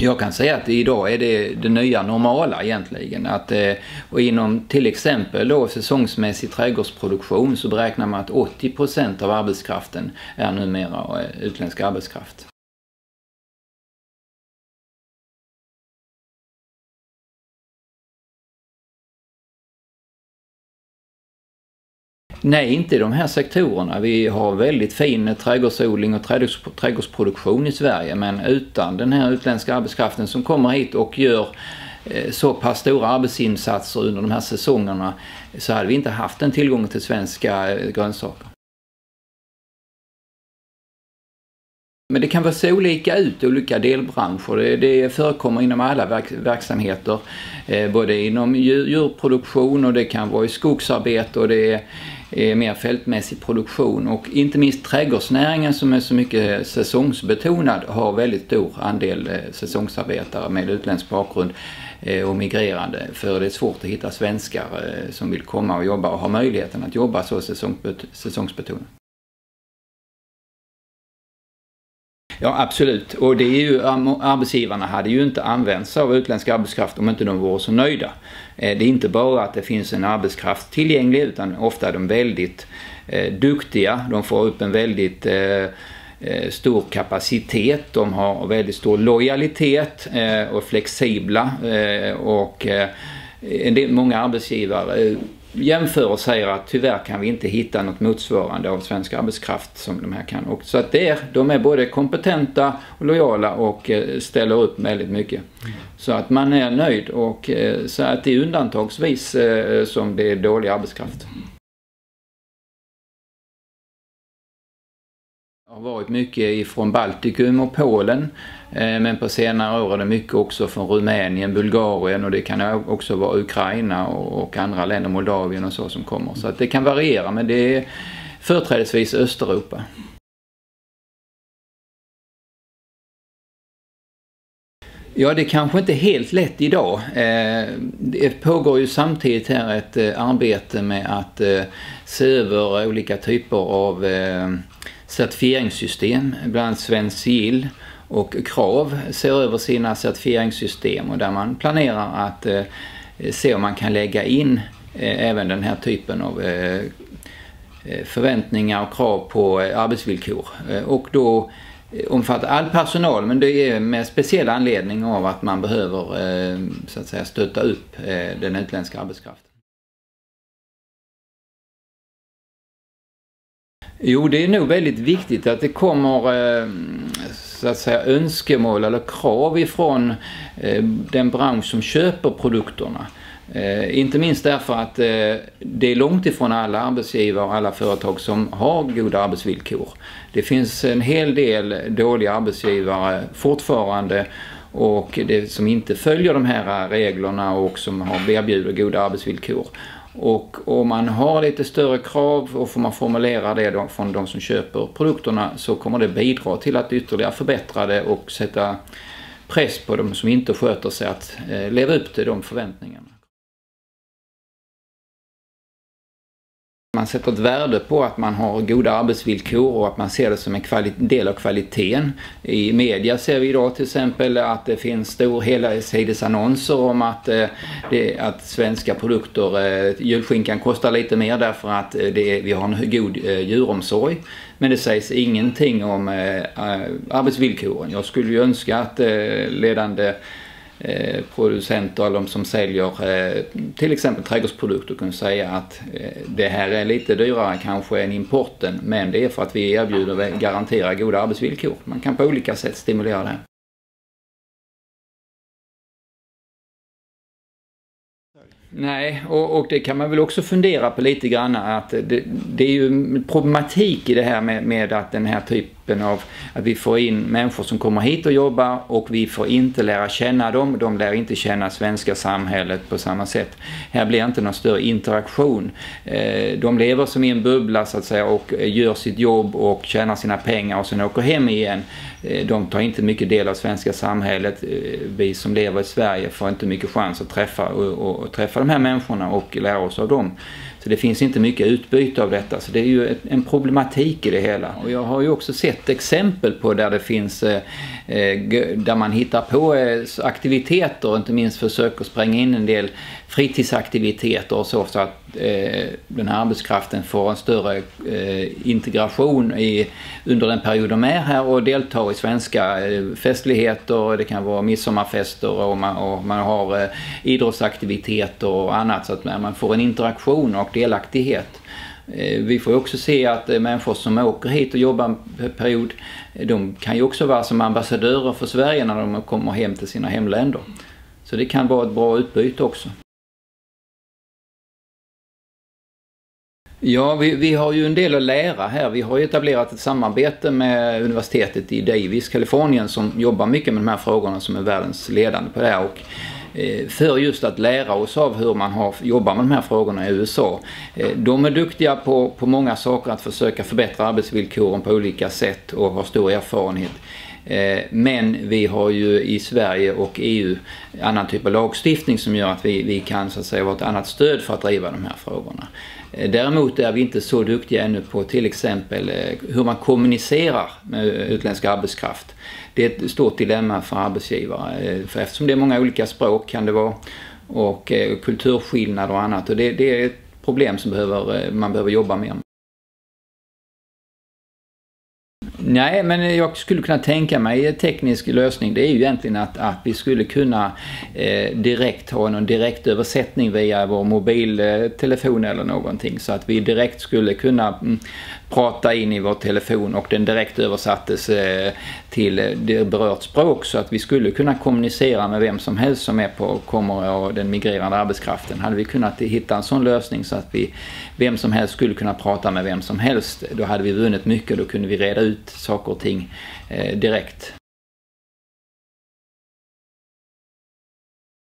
Jag kan säga att idag är det nya normala egentligen. Och inom till exempel då säsongsmässig trädgårdsproduktion så beräknar man att 80% av arbetskraften är numera utländsk arbetskraft. Nej, inte i de här sektorerna. Vi har väldigt fin trädgårdsodling och trädgårdsproduktion i Sverige, men utan den här utländska arbetskraften som kommer hit och gör så pass stora arbetsinsatser under de här säsongerna så hade vi inte haft en tillgång till svenska grönsaker. Men det kan vara så olika ut i olika delbranscher. Det förekommer inom alla verksamheter, både inom djurproduktion och det kan vara i skogsarbete och det är mer fältmässig produktion. Och inte minst trädgårdsnäringen som är så mycket säsongsbetonad har väldigt stor andel säsongsarbetare med utländsk bakgrund och migrerande. För det är svårt att hitta svenskar som vill komma och jobba och ha möjligheten att jobba så säsongsbetonat. Ja, absolut. Och det är ju, arbetsgivarna hade ju inte använt sig av utländsk arbetskraft om inte de var så nöjda. Det är inte bara att det finns en arbetskraft tillgänglig, utan ofta är de väldigt duktiga. De får upp en väldigt stor kapacitet. De har väldigt stor lojalitet och flexibla. Och många arbetsgivare jämför och säger att tyvärr kan vi inte hitta något motsvarande av svensk arbetskraft som de här kan. Och så att de är både kompetenta och lojala och ställer upp väldigt mycket. Så att man är nöjd, och så att det är undantagsvis som det är dålig arbetskraft. Det har varit mycket ifrån Baltikum och Polen, men på senare år är det mycket också från Rumänien, Bulgarien, och det kan också vara Ukraina och andra länder, Moldavien och så som kommer. Så att det kan variera, men det är företrädesvis Östeuropa. Ja, det är kanske inte helt lätt idag. Det pågår ju samtidigt här ett arbete med att se över olika typer av certifieringssystem, bland annat Svensk Sigill och Krav ser över sina certifieringssystem, och där man planerar att se om man kan lägga in även den här typen av förväntningar och krav på arbetsvillkor. Och då omfattar all personal, men det är med speciell anledning av att man behöver så att säga stötta upp den utländska arbetskraften. Jo, det är nog väldigt viktigt att det kommer så att säga önskemål eller krav ifrån den bransch som köper produkterna. Inte minst därför att det är långt ifrån alla arbetsgivare och alla företag som har goda arbetsvillkor. Det finns en hel del dåliga arbetsgivare fortfarande, och det som inte följer de här reglerna och som erbjuder goda arbetsvillkor. Och om man har lite större krav och får man formulera det från de som köper produkterna, så kommer det bidra till att ytterligare förbättra det och sätta press på de som inte sköter sig att leva upp till de förväntningarna. Man sätter ett värde på att man har goda arbetsvillkor och att man ser det som en del av kvaliteten. I media ser vi idag till exempel att det finns stor helsidesannonser om att svenska produkter, julskinkan kostar lite mer därför att vi har en god djuromsorg. Men det sägs ingenting om arbetsvillkoren. Jag skulle ju önska att ledande producenter eller de som säljer till exempel trädgårdsprodukter kunde säga att det här är lite dyrare kanske än importen, men det är för att vi erbjuder och garanterar goda arbetsvillkor. Man kan på olika sätt stimulera det. Nej, och det kan man väl också fundera på lite grann, att det är ju problematik i det här med att den här typen av, att vi får in människor som kommer hit och jobbar och vi får inte lära känna dem, de lär inte känna svenska samhället på samma sätt. Här blir inte någon större interaktion. De lever som i en bubbla så att säga och gör sitt jobb och tjänar sina pengar och sen åker hem igen. De tar inte mycket del av svenska samhället. Vi som lever i Sverige får inte mycket chans att träffa de här människorna och lära oss av dem. Så det finns inte mycket utbyte av detta. Så det är ju en problematik i det hela. Och jag har ju också sett exempel på där det finns, där man hittar på aktiviteter, inte minst försöker spränga in en del fritidsaktiviteter och så att den här arbetskraften får en större integration under den period de är här och deltar i svenska festligheter. Det kan vara midsommarfester och man har idrottsaktiviteter och annat, så att man får en interaktion och delaktighet. Vi får också se att människor som åker hit och jobbar en period, de kan ju också vara som ambassadörer för Sverige när de kommer hem till sina hemländer. Så det kan vara ett bra utbyte också. Ja, vi har ju en del att lära här. Vi har ju etablerat ett samarbete med universitetet i Davis, Kalifornien, som jobbar mycket med de här frågorna, som är världens ledande på det här. Och för just att lära oss av hur man jobbar med de här frågorna i USA. De är duktiga på många saker, att försöka förbättra arbetsvillkoren på olika sätt och har stor erfarenhet. Men vi har ju i Sverige och EU annan typ av lagstiftning som gör att vi kan så att säga vara ett annat stöd för att driva de här frågorna. Däremot är vi inte så duktiga ännu på till exempel hur man kommunicerar med utländsk arbetskraft. Det är ett stort dilemma för arbetsgivare, för eftersom det är många olika språk kan det vara, och kulturskillnader och annat, och det är ett problem som man behöver jobba med. Nej, men jag skulle kunna tänka mig en teknisk lösning. Det är ju egentligen att vi skulle kunna direkt ha någon direktöversättning via vår mobiltelefon eller någonting. Så att vi direkt skulle kunna prata in i vår telefon och den direkt översattes till det berört språk, så att vi skulle kunna kommunicera med vem som helst som kommer av den migrerande arbetskraften. Hade vi kunnat hitta en sån lösning så att vem som helst skulle kunna prata med vem som helst, då hade vi vunnit mycket. Då kunde vi reda ut saker och ting direkt.